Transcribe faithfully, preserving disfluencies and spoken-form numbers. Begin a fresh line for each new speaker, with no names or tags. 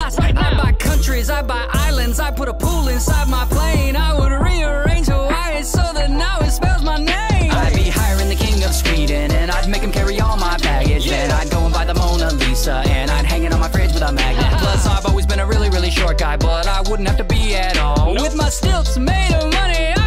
fast. I buy countries, I buy islands, I put a pool inside my plane. I would rearrange Hawaii so that now it spells my name. I'd be hiring the king of Sweden, and I'd make him carry all my baggage. Then I'd go and buy the Mona Lisa, and I'd hang it on my fridge with a magnet. Plus I've always been a really, really short guy, but I wouldn't have to be at all. With my stilts made of money,